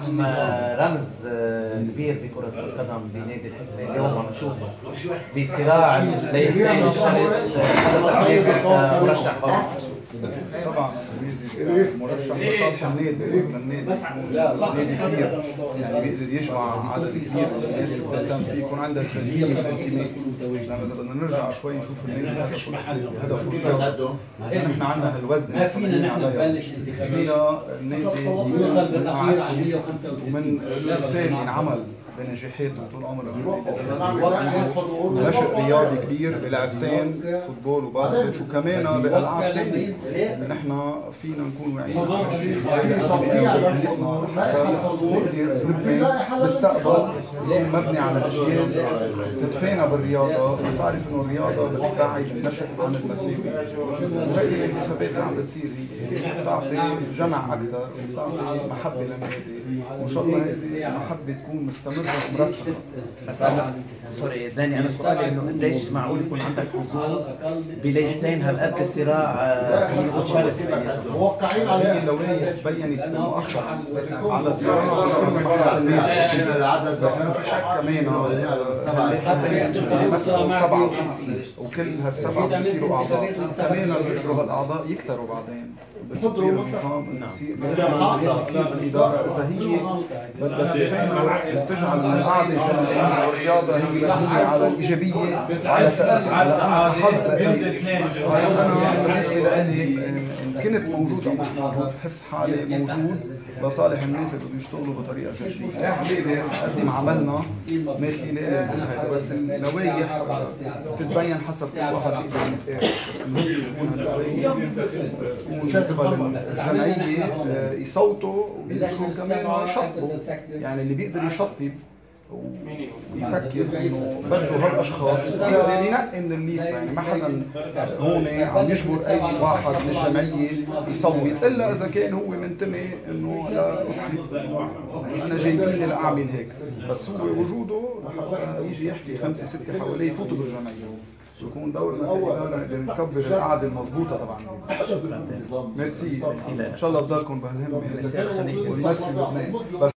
رمز كبير بكرة القدم بنادي الحكمة اليوم عم نشوفه بصراع ليفتين الشرس مرشح فقط. طبعا مرشح لصالح النادي للنادي نادي كبير يعني بيقدر يجمع عدد كبير من الناس اللي بتهتم فيه يكون عندها الخلفيه والانتماء. لما بدنا نرجع شوي نشوف النادي هدفه الاساسي هدفه الرياضه. نحن عندنا هالوزن ما فينا نحن نبلش فينا النادي يوصل بالاخير على 195 ومن مثال ينعمل بنجاحاته طول عمره نشأ رياضي كبير بلعبتين فوتبول وباسكت وكمان بألعاب ثانية. نحن فينا نكون واعيين حتى نقدر نبني مستقبل مبني على أجيال تتفانى بالرياضة وتعرف إنه الرياضة بتبعد النشأ عن المساوي. وهذه الانتخابات اللي عم بتصير هي بتعطي جمع أكثر وبتعطي محبة للنادي وإن شاء الله هذه المحبة تكون مستمرة مرسخة. سوري داني انا سؤالي انه قديش معقول يكون عندك حظوظ بليحتين هالقد الصراع في شرس موقعين عليه اللوائح بينت مؤخرا على صراع العدد بس ما في شك كمان مثلا 7 وكل هالسبعه بيصيروا اعضاء كمان بيجروا هالاعضاء يكتروا بعدين بتطوير النظام انه يصير ناس كثير بالاداره اذا هي بدها تتفانى وتجعل من القاعده الجماهيريه والرياضه هي مبنيه على الايجابيه على حظ لإلي. انا بالنسبه لإلي ان كنت موجود او مش موجود بحس حالي موجود لصالح الناس اللي بدهم يشتغلوا بطريقه جديه. قدم عملنا ما خلال هذا بس اللوائح بتتبين حسب كل واحد بيقدر يتقابل. بس المهم تكون اللوائح تكون قبل الجمعيه يصوتوا وبيقدروا كمان يشطبوا. يعني اللي بيقدر يشطب ويفكر انه بده هالاشخاص يقدر ينقي من الليسته. يعني ما حدا هون عم يجبر اي واحد من الجمعيه يصوت الا اذا كان هو منتمي انه لقصه انا جايبيني لاعمل هيك. بس هو وجوده لحتى يجي يحكي 5 6 حواليه يفوتوا بالجمعيه يكون دورنا كإدارة نقدر نكبر القعده المضبوطه طبعا. ميرسي ان شاء الله تضلكم بهالهمه ونمثل لبنان.